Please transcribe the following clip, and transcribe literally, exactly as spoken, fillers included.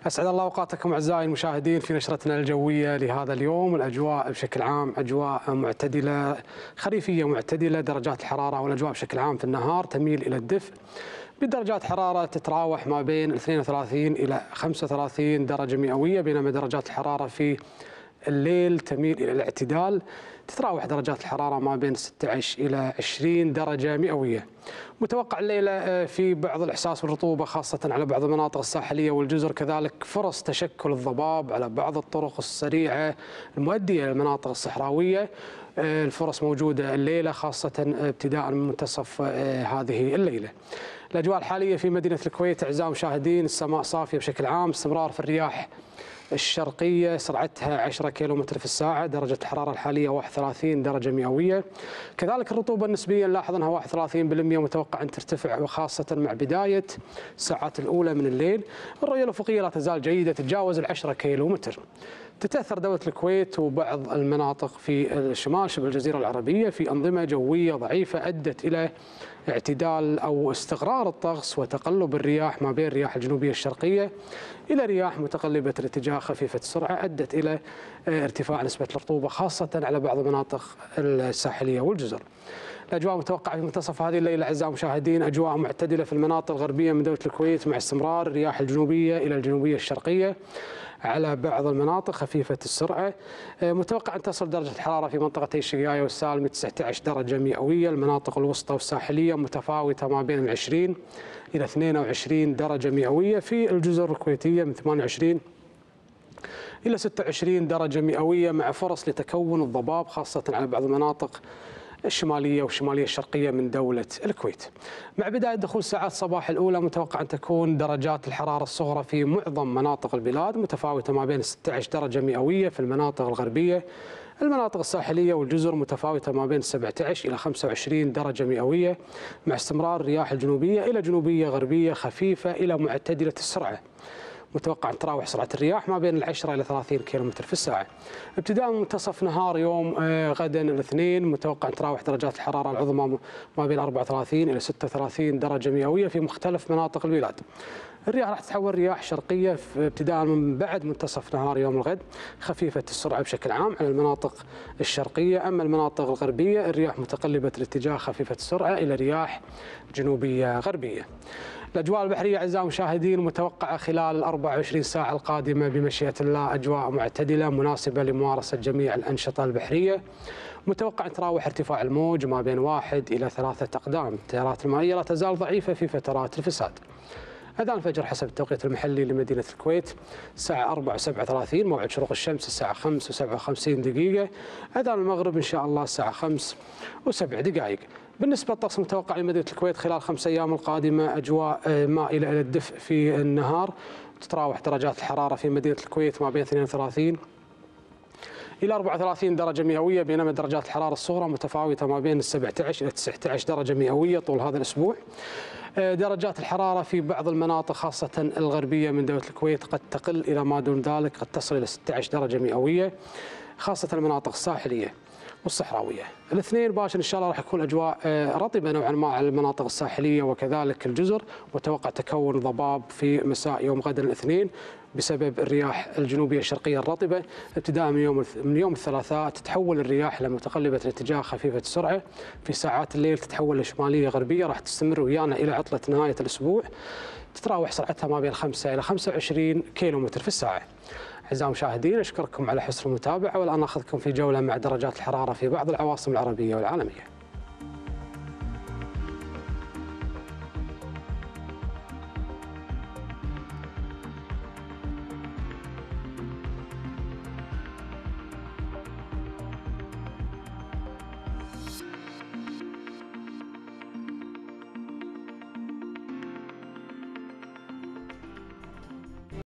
أسعد الله أوقاتكم أعزائي المشاهدين في نشرتنا الجوية لهذا اليوم. الأجواء بشكل عام أجواء معتدلة خريفية معتدلة، درجات الحرارة والأجواء بشكل عام في النهار تميل إلى الدفء بدرجات حرارة تتراوح ما بين اثنين وثلاثين إلى خمسة وثلاثين درجة مئوية، بينما درجات الحرارة في الليل تميل إلى الاعتدال، تتراوح درجات الحرارة ما بين ستة عشر إلى عشرين درجة مئوية. متوقع الليلة في بعض الإحساس بالرطوبة خاصة على بعض المناطق الساحلية والجزر، كذلك فرص تشكل الضباب على بعض الطرق السريعة المؤدية إلى المناطق الصحراوية. الفرص موجودة الليلة خاصة ابتداء من منتصف هذه الليلة. الأجواء الحالية في مدينة الكويت أعزائي المشاهدين، السماء صافية بشكل عام، استمرار في الرياح الشرقية سرعتها عشرة كيلومتر في الساعة، درجة الحرارة الحالية واحد وثلاثين درجة مئوية. كذلك الرطوبة النسبية نلاحظ أنها واحد وثلاثين بالمئة، متوقع أن ترتفع وخاصة مع بداية الساعات الأولى من الليل. الرؤية الأفقية لا تزال جيدة، تتجاوز العشرة كيلومتر. تتأثر دولة الكويت وبعض المناطق في الشمال شبه الجزيرة العربية في أنظمة جوية ضعيفة أدت إلى اعتدال أو استقرار الطقس وتقلب الرياح ما بين الرياح الجنوبية الشرقية إلى رياح متقلبة الاتجاه خفيفة السرعة، أدت إلى ارتفاع نسبة الرطوبة خاصة على بعض المناطق الساحلية والجزر. الأجواء متوقعة في منتصف هذه الليلة أعزائي المشاهدين أجواء معتدلة في المناطق الغربية من دولة الكويت، مع استمرار الرياح الجنوبية إلى الجنوبية الشرقية على بعض المناطق خفيفة السرعة. متوقع أن تصل درجة الحرارة في منطقتي الشقاية والسالمي تسعة عشر درجة مئوية. المناطق الوسطى والساحلية متفاوتة ما بين عشرين إلى اثنين وعشرين درجة مئوية. في الجزر الكويتية من ثمانية وعشرين إلى ستة وعشرين درجة مئوية، مع فرص لتكون الضباب خاصة على بعض المناطق الشمالية والشمالية الشرقية من دولة الكويت. مع بداية دخول ساعات الصباح الأولى متوقع أن تكون درجات الحرارة الصغرى في معظم مناطق البلاد متفاوتة ما بين ستة عشر درجة مئوية في المناطق الغربية. المناطق الساحلية والجزر متفاوتة ما بين سبعة عشر إلى خمسة وعشرين درجة مئوية، مع استمرار الرياح الجنوبية إلى جنوبية غربية خفيفة إلى معتدلة السرعة. متوقع أن تراوح سرعة الرياح ما بين العشرة إلى ثلاثين كيلومتر في الساعة. ابتداء من منتصف نهار يوم غدا الاثنين متوقع أن تراوح درجات الحرارة العظمى ما بين أربعة وثلاثين إلى ستة وثلاثين درجة مئوية في مختلف مناطق البلاد. الرياح راح تتحول رياح شرقية ابتداء من بعد منتصف نهار يوم الغد، خفيفة السرعة بشكل عام على المناطق الشرقية. أما المناطق الغربية الرياح متقلبة الاتجاه خفيفة السرعة إلى رياح جنوبية غربية. الأجواء البحرية أعزائي المشاهدين متوقعة خلال الأربع وعشرين ساعة القادمة بمشيئة الله أجواء معتدلة مناسبة لممارسة جميع الأنشطة البحرية. متوقع أن تراوح ارتفاع الموج ما بين واحد إلى ثلاثة أقدام. التيارات المائية لا تزال ضعيفة في فترات الفساد. أذان الفجر حسب التوقيت المحلي لمدينة الكويت الساعة أربعة وسبعة وثلاثين، موعد شروق الشمس الساعة خمس وسبعة وخمسين دقيقة، أذان المغرب إن شاء الله الساعة خمس وسبع دقائق. بالنسبة للطقس المتوقع لمدينة الكويت خلال خمس أيام القادمة أجواء مائلة إلى الدفء في النهار، تتراوح درجات الحرارة في مدينة الكويت ما بين اثنين وثلاثين إلى أربعة وثلاثين درجة مئوية، بينما درجات الحرارة الصغرى متفاوتة ما بين سبعة عشر إلى تسعة عشر درجة مئوية طول هذا الأسبوع. درجات الحرارة في بعض المناطق خاصة الغربية من دولة الكويت قد تقل إلى ما دون ذلك، قد تصل إلى ستة عشر درجة مئوية خاصة المناطق الساحلية والصحراوية. الاثنين باشر إن شاء الله راح يكون أجواء رطبة نوعا ما على المناطق الساحلية وكذلك الجزر، وتوقع تكون ضباب في مساء يوم غد الاثنين بسبب الرياح الجنوبية الشرقية الرطبة. ابتداء من يوم من يوم الثلاثاء تتحول الرياح إلى متقلبة الاتجاه خفيفة السرعة، في ساعات الليل تتحول لشمالية غربية، راح تستمر ويانا إلى عطلة نهاية الأسبوع، تتراوح سرعتها ما بين خمسة إلى خمسة وعشرين كيلومتر في الساعة. أعزائي المشاهدين أشكركم على حسن المتابعة، والآن أخذكم في جولة مع درجات الحرارة في بعض العواصم العربية والعالمية.